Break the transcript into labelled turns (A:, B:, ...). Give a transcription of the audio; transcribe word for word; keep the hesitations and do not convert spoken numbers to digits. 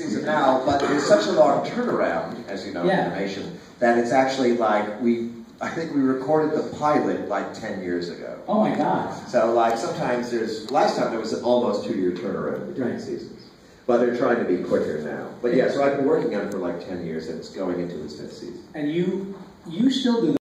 A: season now, but there's such a long turnaround, as you know,
B: yeah.
A: in animation, that it's actually like we, I think we recorded the pilot like ten years ago.
B: Oh my God.
A: So like sometimes there's, last time there was an almost two year turnaround between
B: right.
A: seasons. But they're trying to be quicker now. But yeah, so I've been working on it for like ten years and it's going into its fifth season.
B: And you, you still do